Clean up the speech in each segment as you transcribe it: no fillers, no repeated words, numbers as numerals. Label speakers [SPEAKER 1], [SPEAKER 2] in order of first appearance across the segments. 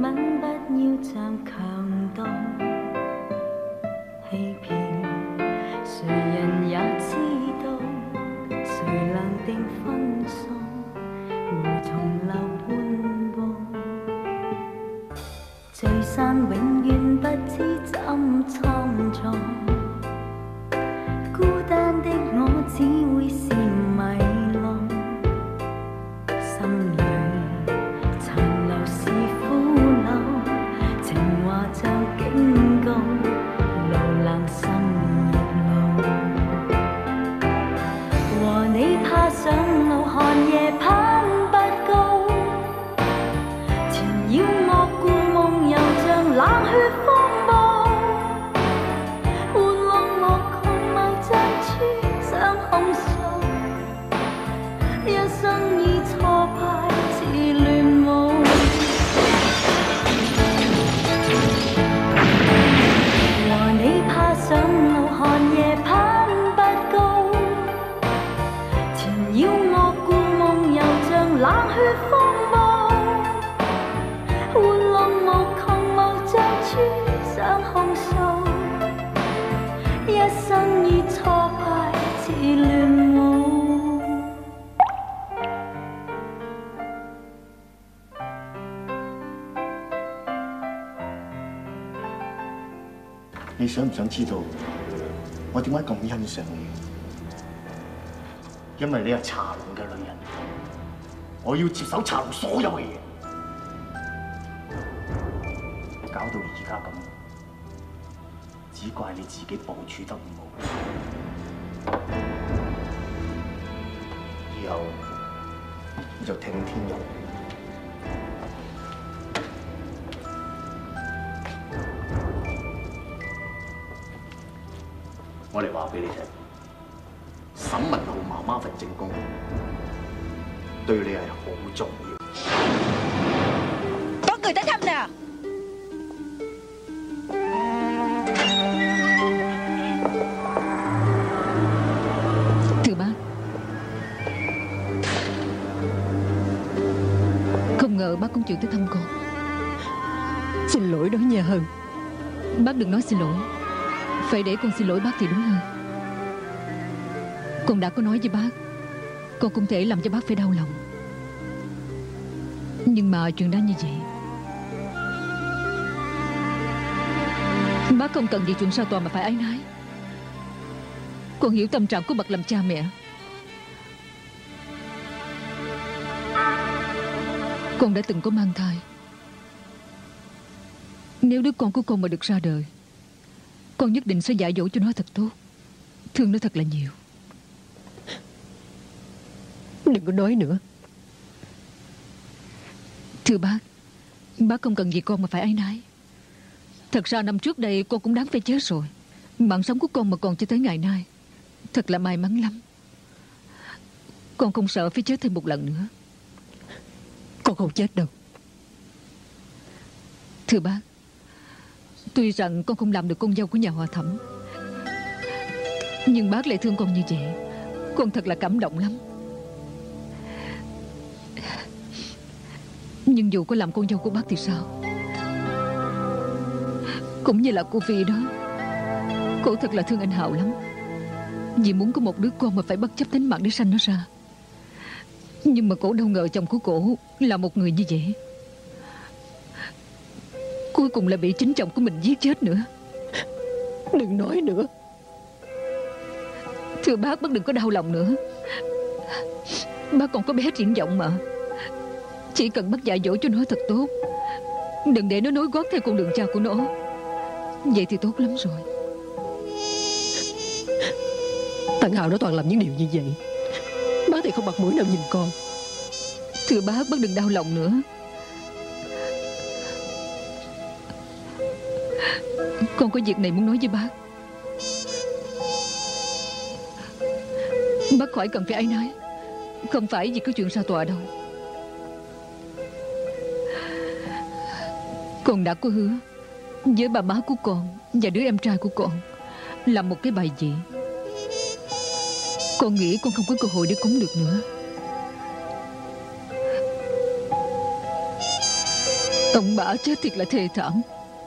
[SPEAKER 1] 吻不要像強盜欺騙，誰人也知道，誰量定分數，無從留半步，聚散永遠不知怎倉促，孤單的我只會是迷路，心裏殘留是苦惱，情話像警告，路冷心亦路，和你爬上路寒夜攀不高，纏繞我故夢又像冷血風暴，玩弄我狂謬像處想控訴，一生已挫敗似亂舞，和你爬上路寒夜攀不高，纏繞我故夢又像冷血風暴，玩弄我狂謬像處想控訴，一生已挫敗似亂舞。
[SPEAKER 2] 你想唔想知道我點解咁欣賞你？因為你係茶龍嘅女人，我要接手茶龍所有嘅嘢，搞到而家咁，只怪你自己部署得唔好。以後你就聽天由命。我嚟話俾你聽，沈文浩媽媽份證供對你係好重要。
[SPEAKER 3] Có người tới thăm nè.
[SPEAKER 4] Thưa bác, không ngờ bác cũng chịu tới thăm con.
[SPEAKER 5] Xin lỗi đó nha Hân.
[SPEAKER 4] Bác đừng nói xin lỗi, phải để con xin lỗi bác thì đúng hơn. Con đã có nói với bác, con không thể làm cho bác phải đau lòng. Nhưng mà chuyện đã như vậy, bác không cần vì chuyện sao Toàn mà phải áy náy. Con hiểu tâm trạng của bậc làm cha mẹ. Con đã từng có mang thai. Nếu đứa con của con mà được ra đời, con nhất định sẽ dạy dỗ cho nó thật tốt, thương nó thật là nhiều.
[SPEAKER 5] Đừng có nói nữa.
[SPEAKER 4] Thưa bác không cần vì con mà phải áy náy. Thật ra năm trước đây con cũng đáng phải chết rồi. Mạng sống của con mà còn cho tới ngày nay, thật là may mắn lắm. Con không sợ phải chết thêm một lần nữa.
[SPEAKER 5] Con không chết đâu.
[SPEAKER 4] Thưa bác, tuy rằng con không làm được con dâu của nhà họ Thẩm, nhưng bác lại thương con như vậy, con thật là cảm động lắm. Nhưng dù có làm con dâu của bác thì sao? Cũng như là cô Phi đó, cổ thật là thương anh Hào lắm, vì muốn có một đứa con mà phải bất chấp tính mạng để sanh nó ra. Nhưng mà cổ đâu ngờ chồng của cổ là một người như vậy, cuối cùng là bị chính chồng của mình giết chết nữa.
[SPEAKER 5] Đừng nói nữa.
[SPEAKER 4] Thưa bác đừng có đau lòng nữa. Bác còn có bé triển vọng mà. Chỉ cần bác dạy dỗ cho nó thật tốt, đừng để nó nối gót theo con đường cha của nó, vậy thì tốt lắm rồi.
[SPEAKER 5] Thằng Hào nó toàn làm những điều như vậy. Bác thì không mặt mũi nào nhìn con.
[SPEAKER 4] Thưa bác đừng đau lòng nữa. Con có việc này muốn nói với bác. Bác khỏi cần phải áy náy. Không phải vì cái chuyện ra tòa đâu. Con đã có hứa với bà má của con và đứa em trai của con làm một cái bài dị. Con nghĩ con không có cơ hội để cúng được nữa. Ông bà chết thiệt là thê thảm.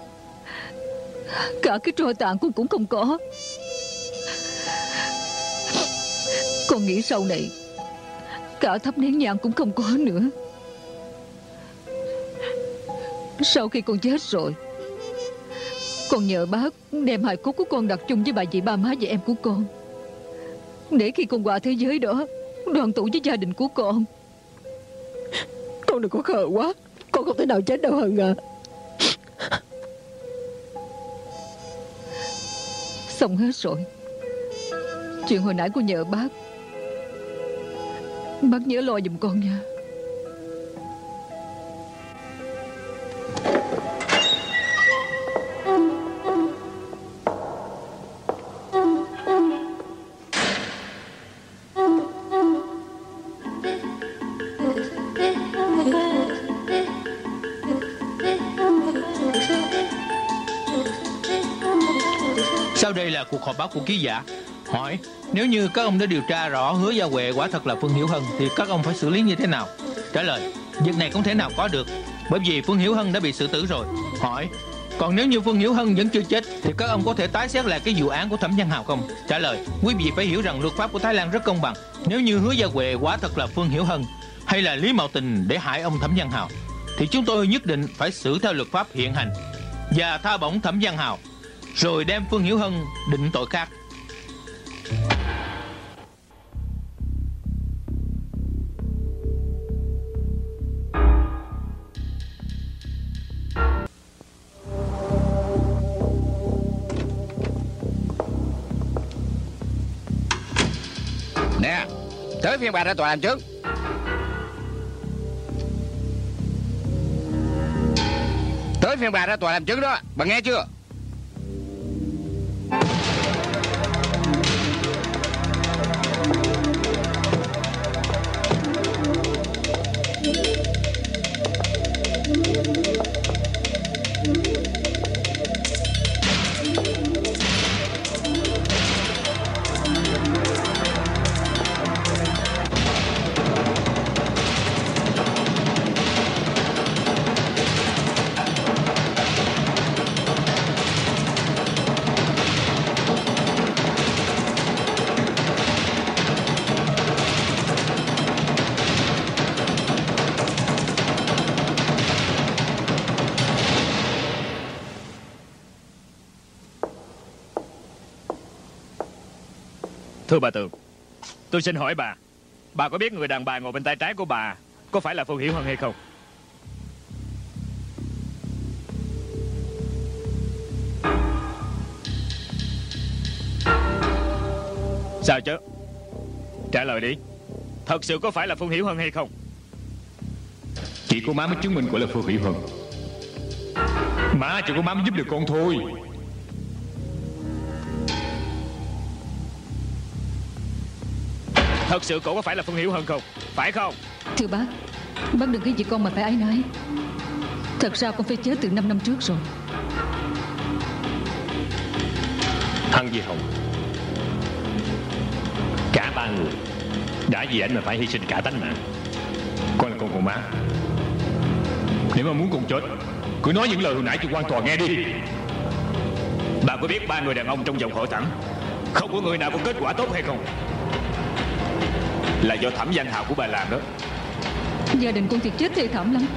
[SPEAKER 4] Cả cái tro tàn cũng không có. Con nghĩ sau này cả thắp nén nhang cũng không có nữa. Sau khi con chết rồi, con nhờ bác đem hài cốt của con đặt chung với bà dì ba má và em của con, để khi con qua thế giới đó đoàn tụ với gia đình của con.
[SPEAKER 5] Con đừng có khờ quá. Con không thể nào chết đâu Hân à.
[SPEAKER 4] Xong hết rồi. Chuyện hồi nãy con nhờ bác nhớ lo giùm con nha.
[SPEAKER 3] Sau đây là cuộc họp báo của ký giả. Hỏi, nếu như các ông đã điều tra rõ Hứa Gia Huệ quả thật là Phương Hiểu Hân thì các ông phải xử lý như thế nào? Trả lời, việc này không thể nào có được, bởi vì Phương Hiểu Hân đã bị xử tử rồi. Hỏi, còn nếu như Phương Hiểu Hân vẫn chưa chết thì các ông có thể tái xét lại cái vụ án của Thẩm Văn Hào không? Trả lời, quý vị phải hiểu rằng luật pháp của Thái Lan rất công bằng. Nếu như Hứa Gia Huệ quả thật là Phương Hiểu Hân hay là Lý Mạo Tình để hại ông Thẩm Văn Hào thì chúng tôi nhất định phải xử theo luật pháp hiện hành và tha bổng Thẩm Văn Hào, rồi đem Phương Hiểu Hân định tội khác.
[SPEAKER 6] Nè, tới phiên bà ra tòa làm chứng. Tới phiên bà ra tòa làm chứng đó, bà nghe chưa?
[SPEAKER 7] Thưa bà Tường, tôi xin hỏi bà có biết người đàn bà ngồi bên tay trái của bà có phải là Phương Hiểu Hân hay không? Sao chứ? Trả lời đi. Thật sự có phải là Phương Hiểu Hân hay không?
[SPEAKER 8] Chỉ có má mới chứng minh gọi là Phương Hiểu Hân. Má chỉ có má mới giúp được con thôi.
[SPEAKER 7] Thật sự cổ có phải là Phương Hiểu Hân không? Phải không?
[SPEAKER 4] Thưa bác đừng cái gì con mà phải áy náy. Thật ra con phải chết từ 5 năm trước rồi.
[SPEAKER 8] Hân với Hồng, cả ba người đã vì anh mà phải hy sinh cả tánh mạng. Con là con của má. Nếu mà muốn con chết, cứ nói những lời hồi nãy cho quan tòa nghe đi.
[SPEAKER 7] Bà có biết ba người đàn ông trong dòng hội thẩm không có người nào có kết quả tốt hay không? Là do Thẩm Văn Hào của bà làm đó.
[SPEAKER 4] Gia đình con thiệt chết thê thảm lắm.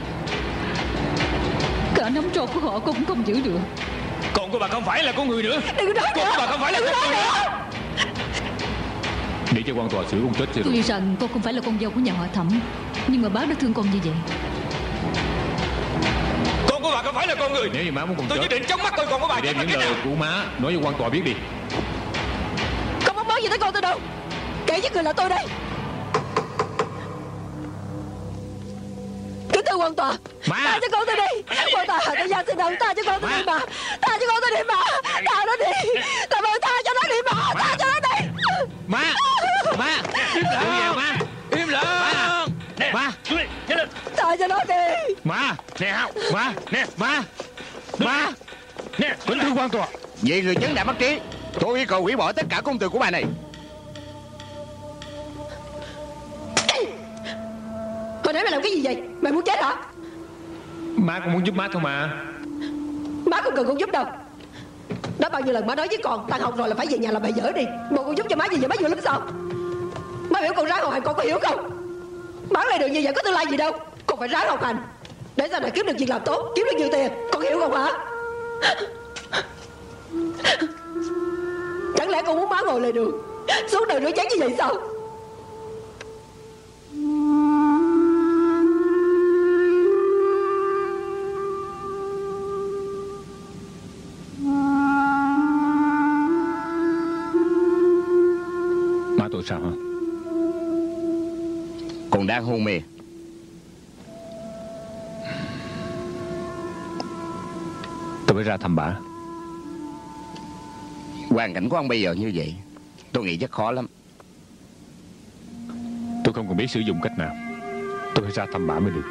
[SPEAKER 4] Cả nắm trò của họ con cũng không giữ được.
[SPEAKER 7] Con của bà không phải là con người nữa.
[SPEAKER 4] Đừng có nói
[SPEAKER 7] con
[SPEAKER 4] nữa.
[SPEAKER 7] Của bà không phải là con người nữa.
[SPEAKER 8] Để cho quan tòa xử con chết cho rồi.
[SPEAKER 4] Tuy rằng con không phải là con dâu của nhà họ Thẩm, nhưng mà bác đã thương con như vậy.
[SPEAKER 7] Con của bà không phải là con người.
[SPEAKER 8] Nếu như má muốn con
[SPEAKER 7] tôi
[SPEAKER 8] chết,
[SPEAKER 7] nhất định chống mắt con của bà.
[SPEAKER 8] thì đem những lời của má nói với quan tòa biết đi.
[SPEAKER 5] Không có nói gì tới con tôi đâu. Kẻ giết người là tôi đây. Kính thưa quan tòa, tha cho con tôi đi. Quan tòa, tôi van xin ông tha cho con tôi đi mà. Tha cho con tôi đi mà. Tha nó đi. Làm ơn tha cho nó đi mà. Tha cho nó đi.
[SPEAKER 3] Má im lặng. Má im lặng. Má
[SPEAKER 5] Tha cho nó đi.
[SPEAKER 8] Má nè, má nè, má nè, kính thưa quan tòa.
[SPEAKER 6] Vì người chứng đã mất trí, tôi yêu cầu hủy bỏ tất cả công từ của bà này.
[SPEAKER 5] Hồi nãy mày làm cái gì vậy? Mày muốn chết hả?
[SPEAKER 8] Má cũng muốn giúp má thôi mà.
[SPEAKER 5] Má không cần con giúp đâu. Đó bao nhiêu lần má nói với con, tan học rồi là phải về nhà làm bài vở đi. Bộ con giúp cho má gì vậy, má vừa lắm sao? Má biểu con ráng học hành, con có hiểu không? Bán lại đường như vậy có tương lai gì đâu. Con phải ráng học hành để sau này kiếm được việc làm tốt, kiếm được nhiều tiền. Con hiểu không hả? Chẳng lẽ con muốn má ngồi lề đường, xuống đường rửa chén như vậy sao?
[SPEAKER 8] Má tôi sao hả?
[SPEAKER 6] Còn đang hôn mê.
[SPEAKER 8] Tôi phải ra thăm bà.
[SPEAKER 6] Hoàn cảnh của ông bây giờ như vậy, tôi nghĩ rất khó lắm.
[SPEAKER 8] Tôi không còn biết sử dụng cách nào. Tôi phải ra thăm bà mới được.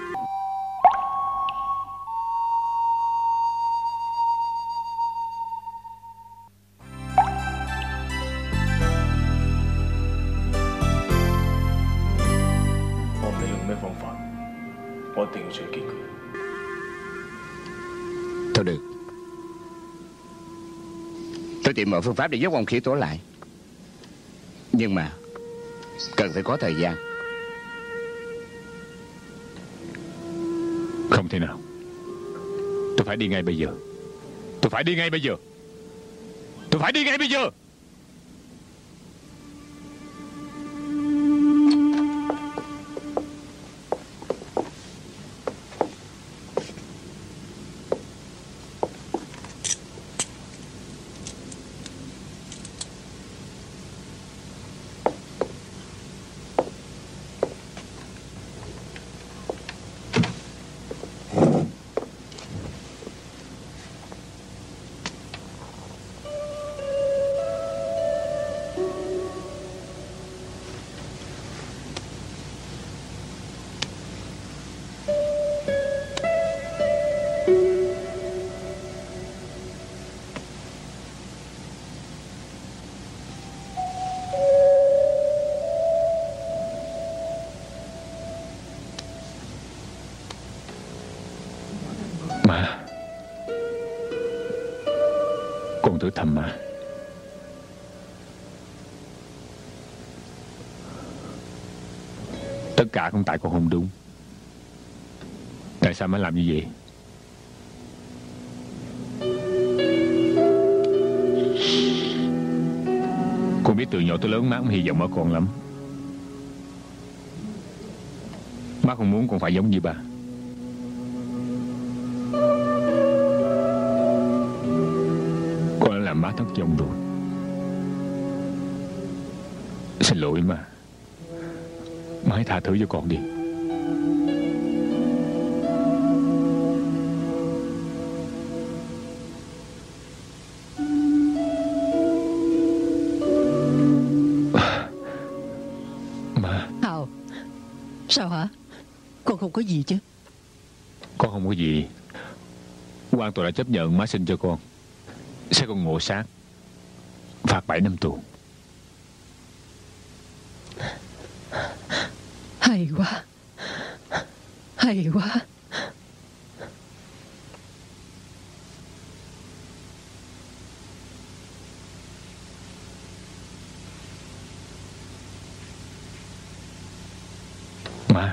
[SPEAKER 2] 我唔理用咩方法，我一定要追擊佢。
[SPEAKER 6] Thôi được, tôi tìm mọi phương pháp để giúp ông Khỉ Tố lại. Nhưng mà cần phải có thời gian.
[SPEAKER 8] Không thể nào. Tôi phải đi ngay bây giờ. Tôi phải đi ngay bây giờ. Tôi phải đi ngay bây giờ. Má, con thử thăm má. Tất cả không tại con không đúng. Tại sao má làm như vậy? Con biết từ nhỏ tới lớn má cũng hy vọng ở con lắm. Má không muốn con phải giống như bà. Con đã làm má thất vọng rồi. Xin lỗi má. Má hãy tha thứ cho con đi. Má.
[SPEAKER 5] Hào, sao hả? Con không có gì chứ?
[SPEAKER 8] Con không có gì. Quan tòa đã chấp nhận má sinh cho con. Sẽ còn ngộ sát, phạt 7 năm tù.
[SPEAKER 5] Hay quá. Hay quá.
[SPEAKER 8] Má,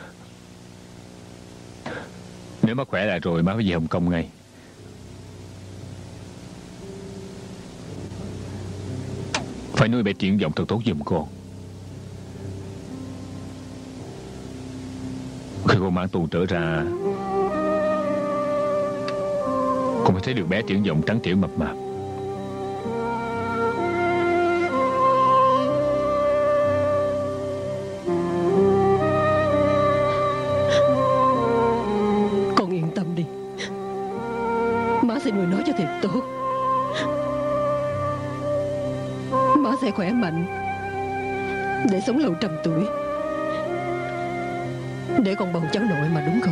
[SPEAKER 8] nếu má khỏe lại rồi má phải về Hồng Kông ngay. Phải nuôi bé triển vọng thật tốt giùm con. Khi con mang tù trở ra, con phải thấy được bé triển vọng trắng trẻo mập mạp.
[SPEAKER 5] Con yên tâm đi. Má sẽ nuôi nó cho thiệt tốt. Má sẽ khỏe mạnh để sống lâu trăm tuổi, để con bầu cháu nội mà, đúng không?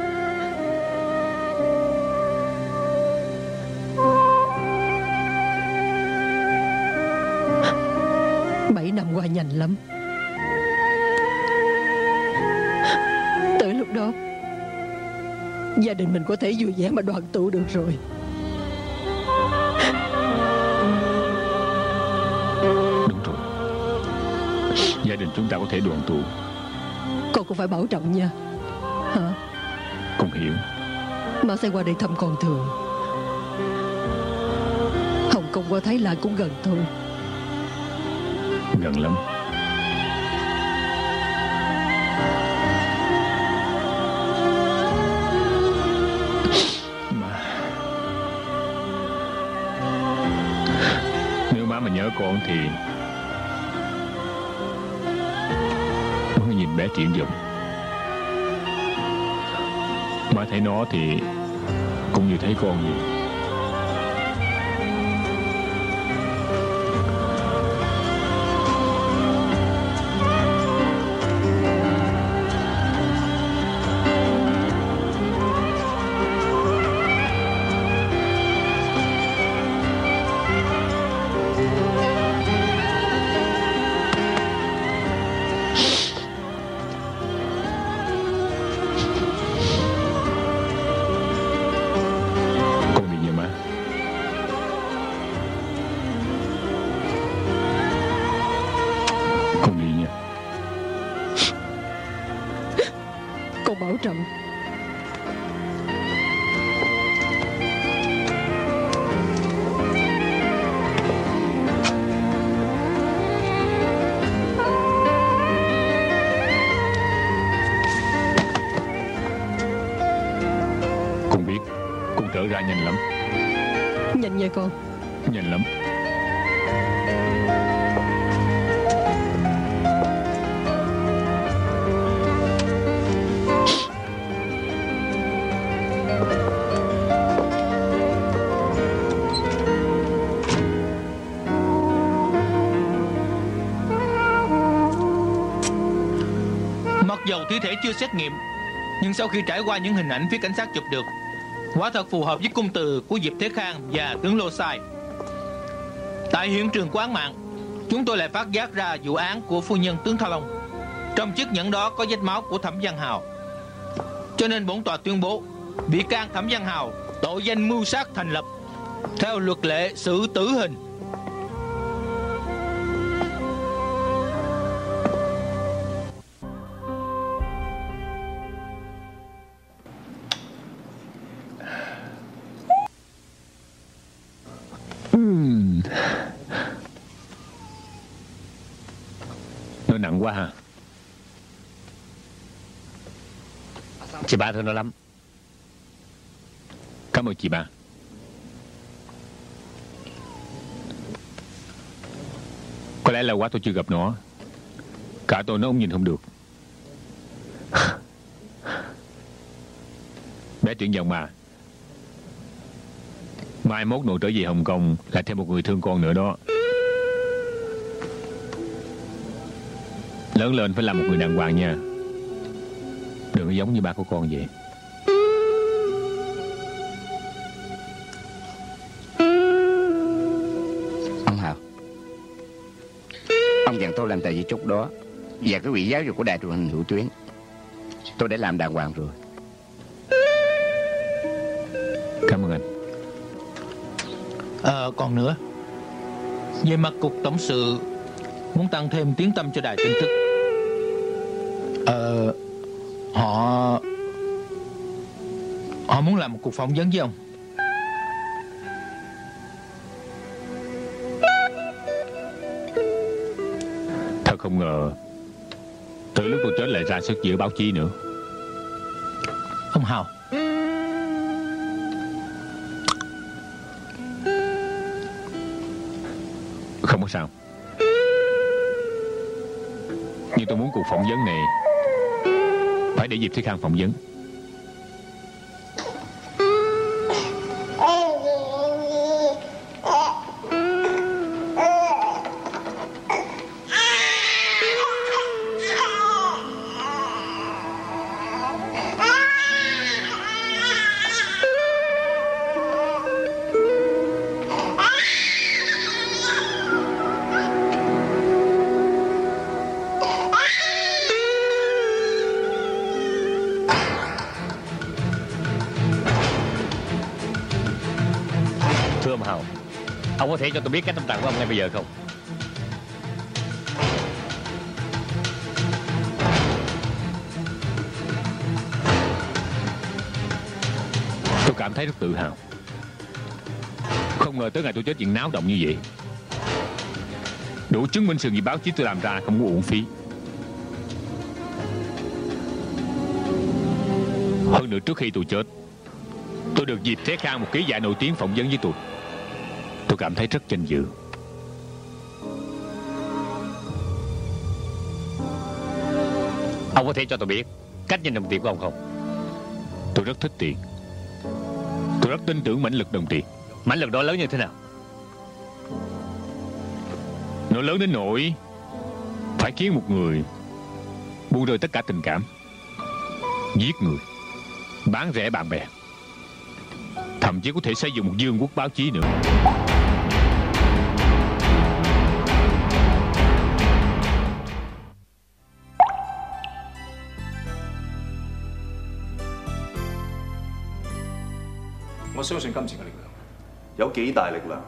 [SPEAKER 5] Bảy năm qua nhanh lắm. Tới lúc đó Gia đình mình có thể vui vẻ mà đoàn tụ được rồi.
[SPEAKER 8] Đúng rồi, gia đình chúng ta có thể đoàn tụ.
[SPEAKER 5] Con cũng phải bảo trọng nha. Hả?
[SPEAKER 8] Con hiểu.
[SPEAKER 5] Má sẽ qua đây thăm con thường. Hồng Kông qua Thái Lan cũng gần thôi.
[SPEAKER 8] Gần lắm. Nếu má mà nhớ con thì má nhìn bé Triển Vọng. Má thấy nó thì cũng như thấy con vậy.
[SPEAKER 5] Bảo trọng.
[SPEAKER 8] Con biết con trở ra nhanh lắm.
[SPEAKER 5] Nhanh nha con.
[SPEAKER 8] Nhanh lắm.
[SPEAKER 3] Dầu thi thể chưa xét nghiệm, nhưng sau khi trải qua những hình ảnh phía cảnh sát chụp được, quả thật phù hợp với cung từ của Diệp Thế Khang và tướng Lô Sai. Tại hiện trường của án mạng, chúng tôi lại phát giác ra vụ án của phu nhân tướng Thao Long. Trong chiếc nhẫn đó có vết máu của Thẩm Văn Hào. Cho nên bổn tòa tuyên bố bị can Thẩm Văn Hào tội danh mưu sát thành lập, theo luật lệ xử tử hình.
[SPEAKER 8] Nó nặng quá ha.
[SPEAKER 6] Chị ba thương nó lắm.
[SPEAKER 8] Cảm ơn chị ba. Có lẽ là quá tôi chưa gặp nó. Cả tôi nó cũng nhìn không được. Bé Triển Vọng mà, mai mốt nội trở về Hồng Kông lại thêm một người thương con nữa đó. Lớn lên phải làm một người đàng hoàng nha. Đừng có giống như ba của con vậy.
[SPEAKER 6] Ông Hào, ông dặn tôi làm tờ di chúc đó và cái quỹ giáo dục của đài truyền hình Hữu Tuyến. Tôi đã làm đàng hoàng rồi.
[SPEAKER 8] Cảm ơn anh.
[SPEAKER 3] Còn nữa, về mặt cục tổng sự muốn tăng thêm tiếng tăm cho đài tin tức. Họ muốn làm một cuộc phỏng vấn với ông.
[SPEAKER 8] Thật không ngờ từ lúc tôi chết lại ra sức giữa báo chí nữa.
[SPEAKER 3] Ông Hào,
[SPEAKER 8] không có sao. Nhưng tôi muốn cuộc phỏng vấn này phải để Diệp Thế Khang phỏng vấn. Thưa ông Hào, ông có thể cho tôi biết cách tâm trạng của ông ngay bây giờ không? Tôi cảm thấy rất tự hào. Không ngờ tới ngày tôi chết chuyện náo động như vậy. Đủ chứng minh sự nghiệp báo chí tôi làm ra không có uổng phí. Hơn nữa trước khi tôi chết, tôi được dịp Thế Khang, một ký giả nổi tiếng, phỏng vấn với tôi. Tôi cảm thấy rất vinh dự. Ông có thể cho tôi biết cách nhìn đồng tiền của ông không? Tôi rất thích tiền. Tôi rất tin tưởng mãnh lực đồng tiền. Mãnh lực đó lớn như thế nào? Nó lớn đến nỗi phải khiến một người buông rơi tất cả tình cảm, giết người, bán rẻ bạn bè, thậm chí có thể xây dựng một vương quốc báo chí nữa.
[SPEAKER 9] 我相信金錢嘅力量有幾大力量，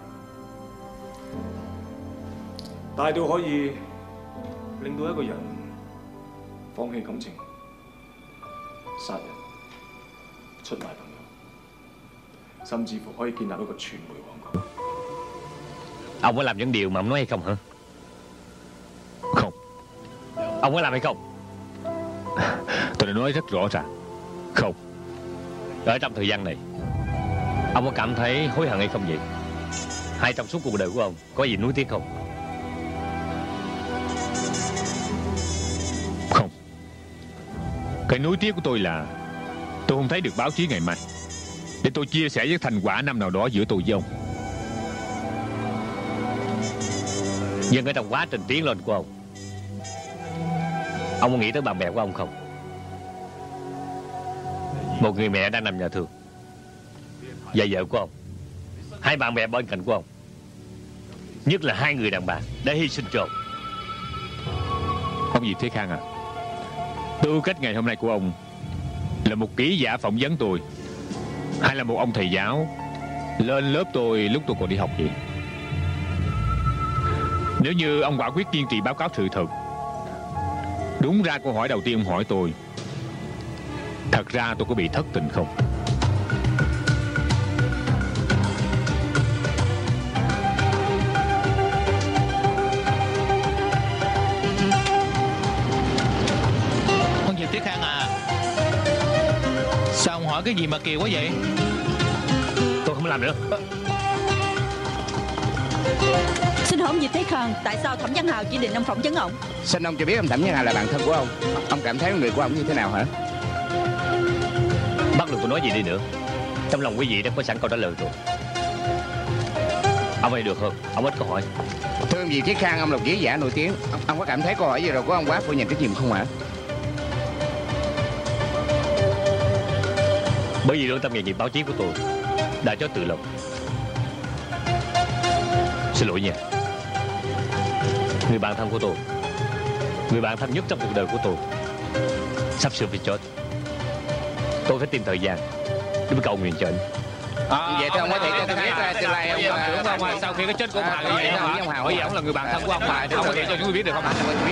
[SPEAKER 9] 大到可以令到一個人放棄感情、殺人、出賣朋友，甚至乎可以建立一個傳媒王國。
[SPEAKER 8] Ông có làm những điều mà ông nói hay không hả? Không. Ông có làm hay không? Tôi đã nói rất rõ ràng. Không. Ở trong thời gian này, ông có cảm thấy hối hận hay không vậy? Hay trong suốt cuộc đời của ông có gì nuối tiếc không? Không. Cái nuối tiếc của tôi là tôi không thấy được báo chí ngày mai để tôi chia sẻ với thành quả năm nào đó giữa tôi với ông. Nhưng ở trong quá trình tiến lên của ông có nghĩ tới bạn bè của ông không? Một người mẹ đang nằm nhà thương, và vợ của ông, hai bạn bè bên cạnh của ông, nhất là hai người đàn bà đã hy sinh cho ông. Ông Diệp Thế Khang à, tư cách ngày hôm nay của ông là một ký giả phỏng vấn tôi, hay là một ông thầy giáo lên lớp tôi lúc tôi còn đi học vậy? Nếu như ông quả quyết kiên trì báo cáo sự thật, đúng ra câu hỏi đầu tiên ông hỏi tôi, thật ra tôi có bị thất tình không?
[SPEAKER 3] Ông Diệp Thế Khang à, sao ông hỏi cái gì mà kỳ quá vậy?
[SPEAKER 8] Tôi không làm nữa.
[SPEAKER 10] Xin hỏi ông Diệp Thế Khang, tại sao Thẩm Văn Hào chỉ định ông phỏng vấn ông?
[SPEAKER 6] Xin ông cho biết ông Thẩm Văn Hào là bạn thân của ông. Ông cảm thấy người của ông như thế nào hả?
[SPEAKER 8] Bất luận tôi nói gì đi nữa, trong lòng quý vị đã có sẵn câu trả lời rồi. Ông ơi được không? Ông ít câu hỏi.
[SPEAKER 6] Thưa ông Diệp Thế Khang, ông là ký giả nổi tiếng. Ông có cảm thấy câu hỏi vừa rồi của ông quá phủ nhận trách nhiệm không hả?
[SPEAKER 8] Bởi vì lương tâm nghề nghiệp báo chí của tôi đã cho tự lập. Xin lỗi nha. Người bạn thân của tôi, người bạn thân nhất trong cuộc đời của tôi, sắp sửa phải chết. Tôi phải tìm thời gian để cầu nguyện cho anh.
[SPEAKER 6] Vậy thì ông có thể cho tôi biết tương lai ông
[SPEAKER 3] đúng không? Sau khi cái chết của ông Hào như vậy hả? Bởi vì ông là người bạn thân của ông Hào, ông có thể cho chúng tôi biết được không?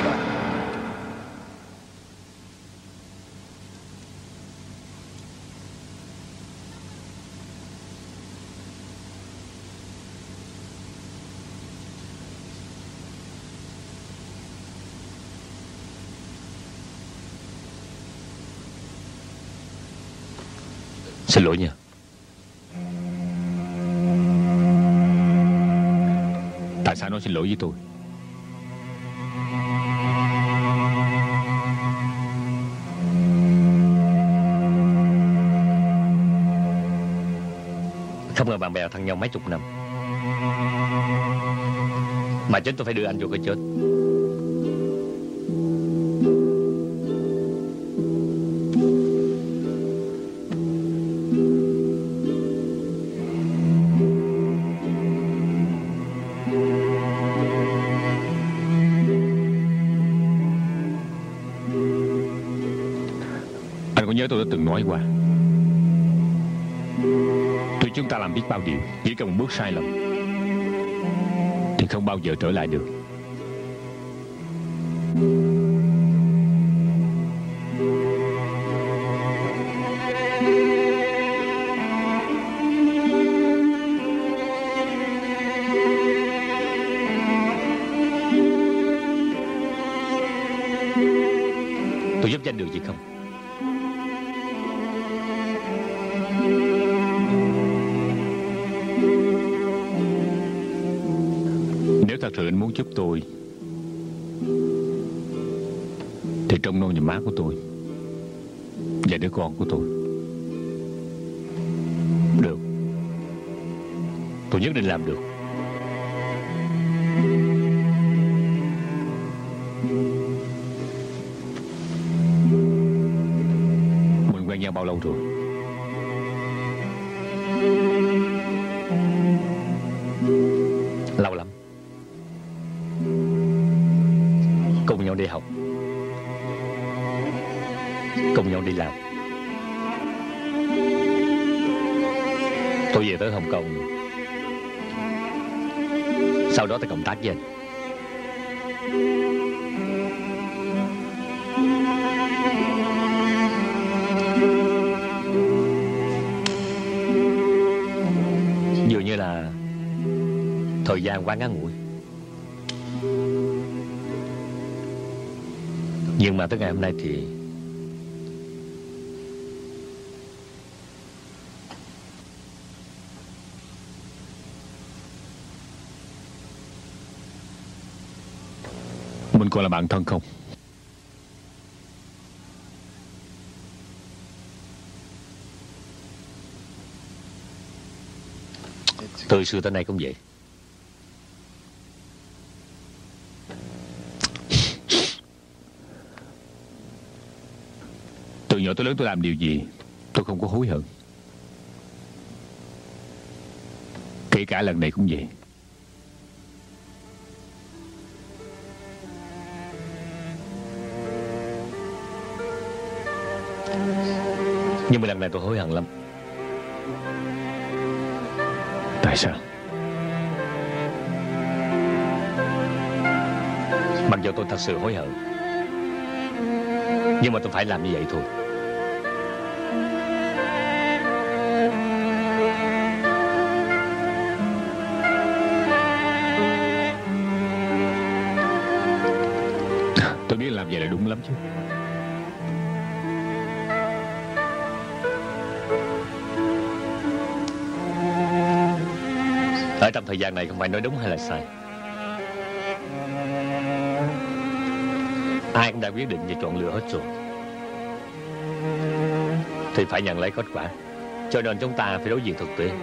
[SPEAKER 8] Xin lỗi nha. Tại sao nói xin lỗi với tôi? Không ngờ bạn bè thân nhau mấy chục năm mà chính tôi phải đưa anh vô cái chết. Anh có nhớ tôi đã từng nói qua, tôi chúng ta làm biết bao điều, chỉ cần một bước sai lầm thì không bao giờ trở lại được. Tôi giúp anh được gì không? Nếu thật sự anh muốn giúp tôi thì trông nom giùm má của tôi và đứa con của tôi. Được, tôi nhất định làm được. Mình quen nhau bao lâu rồi? Lâu lắm. Cùng nhau đi học, cùng nhau đi làm. Tôi về tới Hồng Kông, sau đó tôi cộng tác với anh. Dường như là thời gian quá ngắn ngủi, nhưng mà tới ngày hôm nay thì mình còn là bạn thân không? Từ xưa tới nay cũng vậy. Từ nhỏ tới lớn tôi làm điều gì tôi không có hối hận. Kể cả lần này cũng vậy. Nhưng mà lần này tôi hối hận lắm. Tại sao? Mặc dù tôi thật sự hối hận, nhưng mà tôi phải làm như vậy thôi. Tôi biết làm vậy là đúng lắm chứ. Ở trong thời gian này không phải nói đúng hay là sai. Ai cũng đã quyết định và chọn lựa hết rồi thì phải nhận lấy kết quả. Cho nên chúng ta phải đối diện thực tế.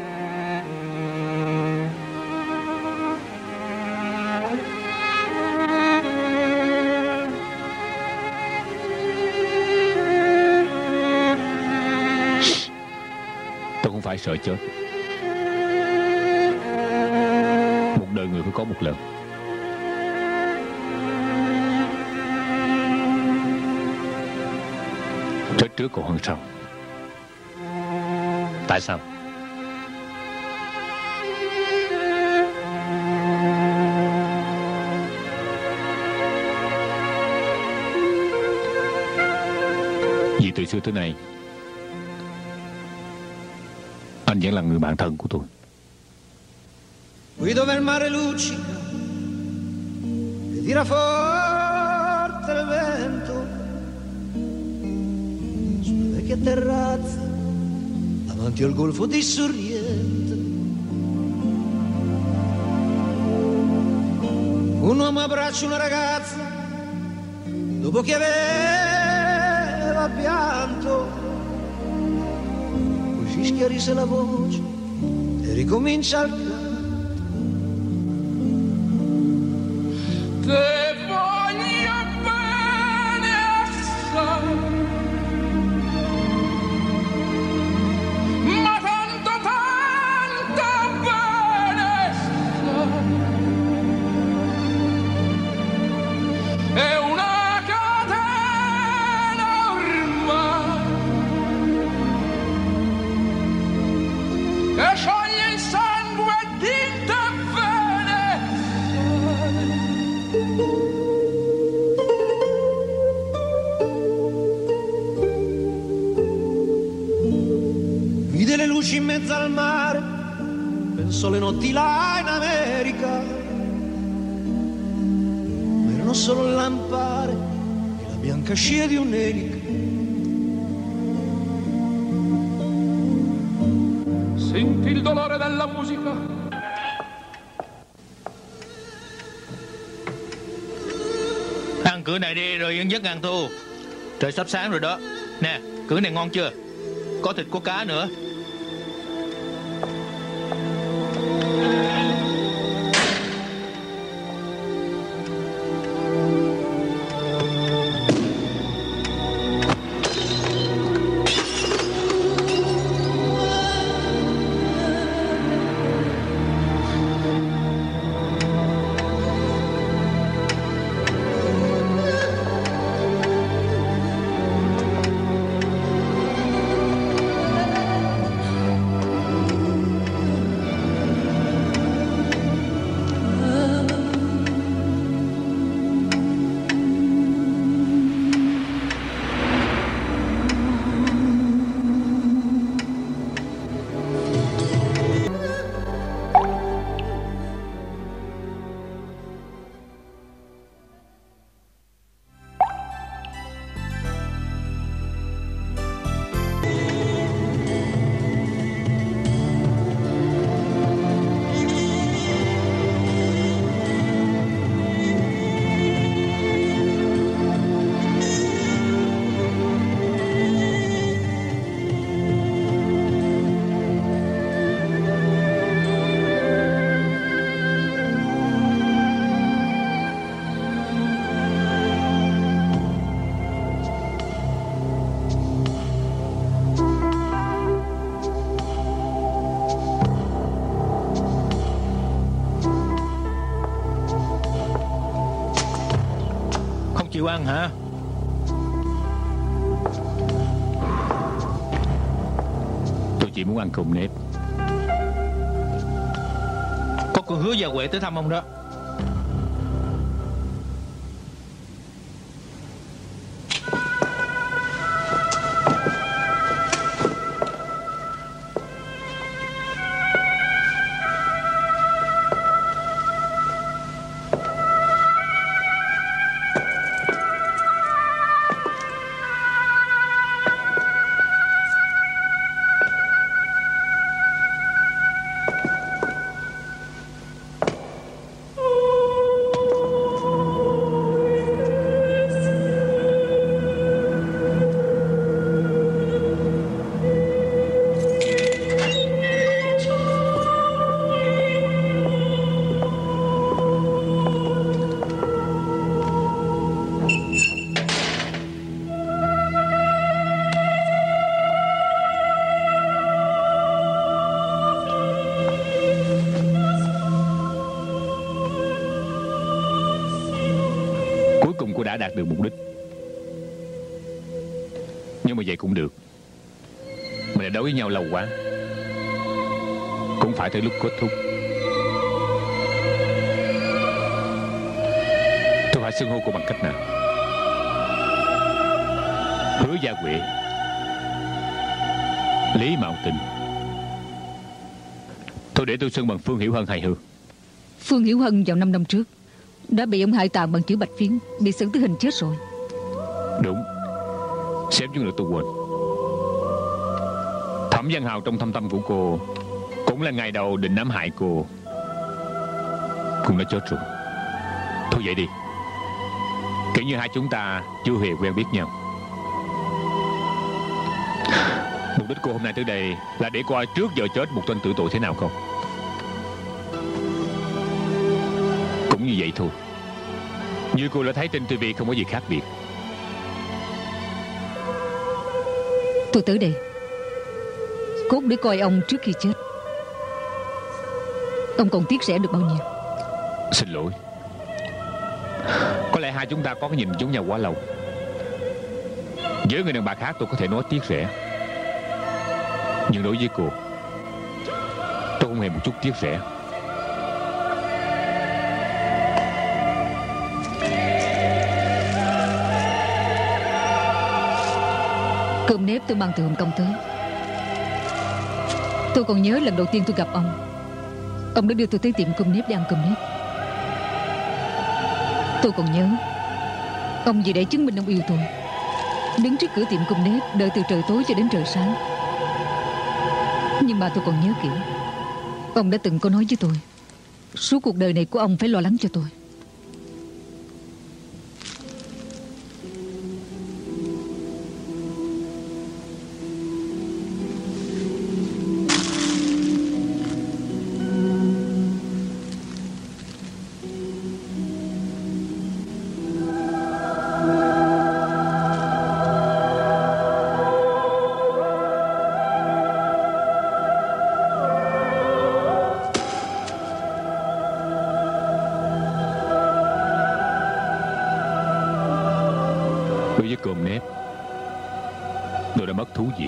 [SPEAKER 8] Tôi không phải sợ chết. Một đời người phải có một lần. Chết trước còn hơn sau. Tại sao? Vì từ xưa tới nay anh vẫn là người bạn thân của tôi.
[SPEAKER 11] Qui dove il mare luccica e tira forte il vento, sulla vecchia terrazza davanti al golfo di Sorrento, un uomo abbraccia una ragazza dopo che aveva pianto, poi si schiarisce la voce e ricomincia il canto.
[SPEAKER 12] Te voglio bene assai, ma tanto bene assai. È una catena ormai che
[SPEAKER 11] luci in mezzo al mare, penso alle notti là in America, ma erano solo lampare e la bianca scia di un'elica.
[SPEAKER 12] Senti il dolore della musica.
[SPEAKER 3] Ăn cửa này đi rồi yên giấc ngàn thu. Trời sắp sáng rồi đó. Nè, cửa này ngon chưa? Có thịt có cá nữa. Chịu ăn hả?
[SPEAKER 8] Tôi chỉ muốn ăn cơm nếp.
[SPEAKER 3] Có con Hứa và Huệ tới thăm ông đó.
[SPEAKER 8] Cô đã đạt được mục đích. Nhưng mà vậy cũng được. Mình đã đấu với nhau lâu quá, cũng phải tới lúc kết thúc. Tôi phải xưng hô cô bằng cách nào? Hứa Gia Huệ, Lý Mạo Tình. Thôi để tôi xưng bằng Phương Hiểu Hân hay hư?
[SPEAKER 4] Phương Hiểu Hân vào 5 năm trước đã bị ông hại tàn bằng chữ bạch phiến, bị xử tử hình chết rồi.
[SPEAKER 8] Đúng. Xém chút nữa tôi quên. Thẩm Văn Hào trong thâm tâm của cô cũng là ngày đầu định ám hại cô, cũng đã chết rồi. Thôi vậy đi, kiểu như hai chúng ta chưa hề quen biết nhau. Mục đích cô hôm nay tới đây là để coi trước giờ chết một tên tử tội thế nào không? Cũng như vậy thôi. Như cô đã thấy trên TV không có gì khác biệt.
[SPEAKER 4] Tôi tới đây cốt để coi ông trước khi chết. Ông còn tiếc rẻ được bao nhiêu?
[SPEAKER 8] Xin lỗi, có lẽ hai chúng ta có cái nhìn giống nhau quá lâu. Với người đàn bà khác tôi có thể nói tiếc rẻ, nhưng đối với cô, tôi không hề một chút tiếc rẻ.
[SPEAKER 4] Cơm nếp tôi mang từ Hồng Kông tới. Tôi còn nhớ lần đầu tiên tôi gặp ông đã đưa tôi tới tiệm cơm nếp để ăn cơm nếp. Tôi còn nhớ ông vì để chứng minh ông yêu tôi, đứng trước cửa tiệm cơm nếp đợi từ trời tối cho đến trời sáng. Nhưng mà tôi còn nhớ kỹ, ông đã từng có nói với tôi, suốt cuộc đời này của ông phải lo lắng cho tôi.
[SPEAKER 8] Đối với cơm nếp, tôi đã mất thú vị.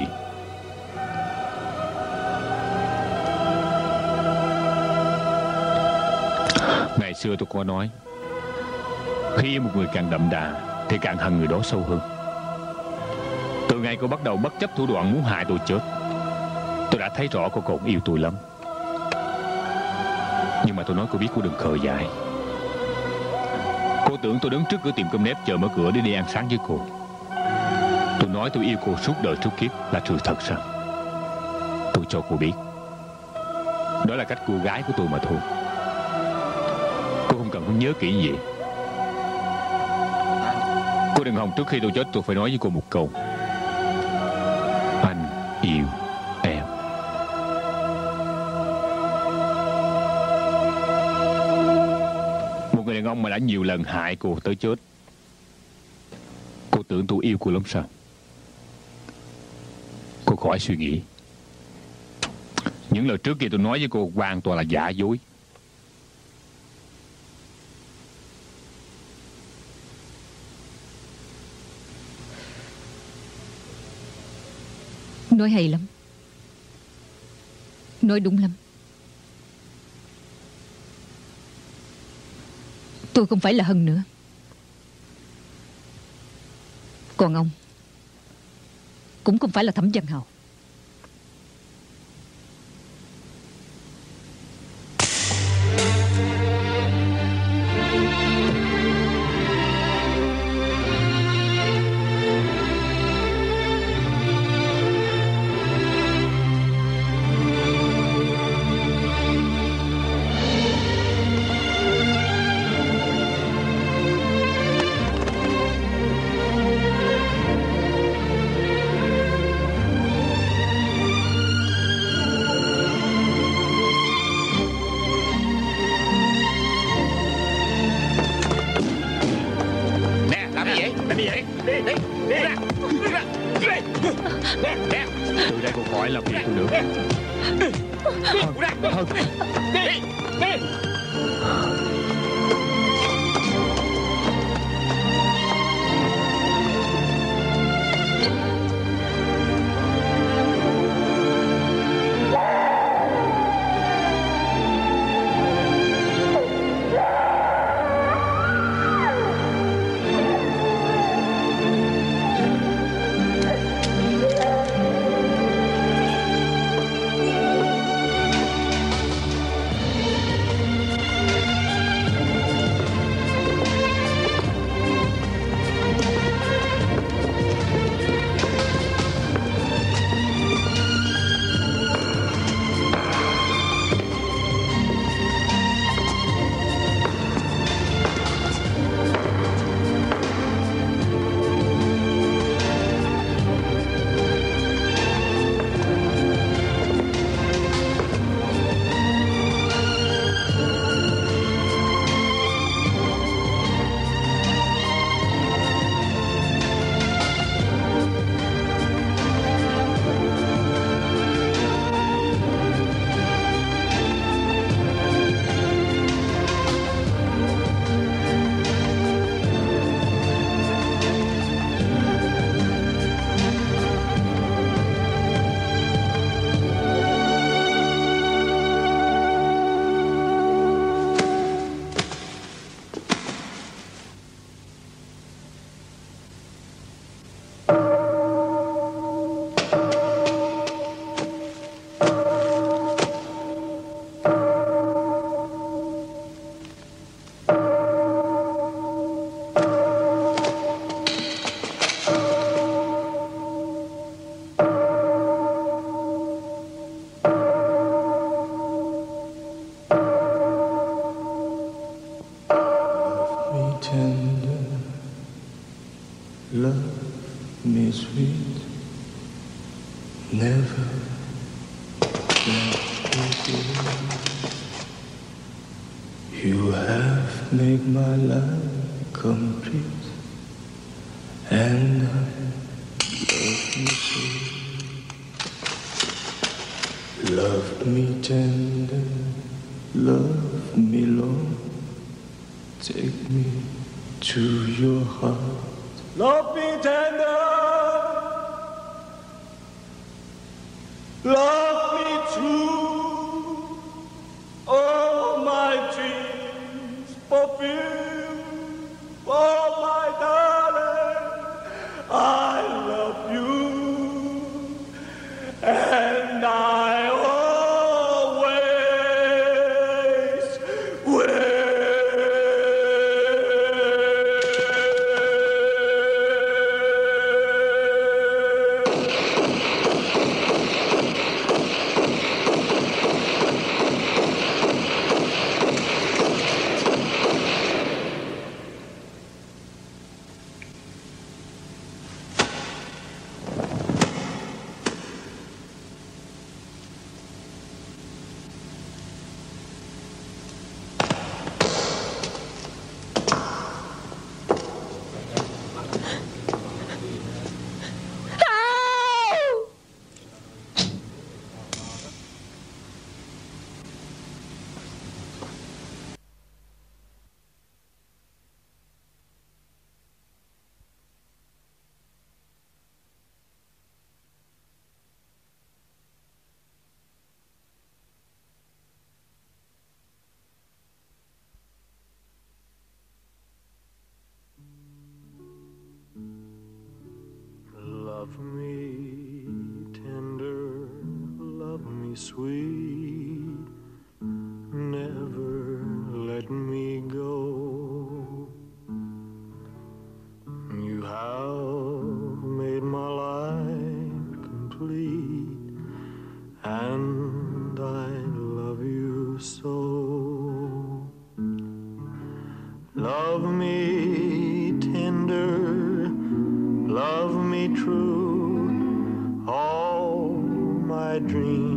[SPEAKER 8] Ngày xưa tôi có nói, khi yêu một người càng đậm đà thì càng hận người đó sâu hơn. Từ ngày cô bắt đầu bất chấp thủ đoạn muốn hại tôi chết, tôi đã thấy rõ cô còn yêu tôi lắm. Nhưng mà tôi nói cô biết cô đừng khờ dại. Cô tưởng tôi đứng trước cửa tiệm cơm nếp chờ mở cửa để đi ăn sáng với cô. Tôi nói tôi yêu cô suốt đời suốt kiếp là sự thật sao? Tôi cho cô biết, đó là cách cô gái của tôi mà thôi. Cô không cần phải nhớ kỹ gì. Cô đừng hòng trước khi tôi chết tôi phải nói với cô một câu: anh yêu em. Một người đàn ông mà đã nhiều lần hại cô tới chết, cô tưởng tôi yêu cô lắm sao? Cô khỏi suy nghĩ. Những lời trước kia tôi nói với cô hoàn toàn là giả dối.
[SPEAKER 4] Nói hay lắm, nói đúng lắm. Tôi không phải là Hân nữa. Còn ông cũng không phải là Thẩm Văn Hào.
[SPEAKER 8] Từ đây cô khỏi làm việc tôi nữa.
[SPEAKER 9] never let me go. You have made my life complete, and I love you so. Love me tender, love me long, take me to your heart. Love me tender, love me true, all my dreams fulfill, oh my darling, I love you, and I always will.
[SPEAKER 13] Love me tender, love me sweet, never let me go. You have made my life complete, and I love you so. Love me tender, love me true, all my dreams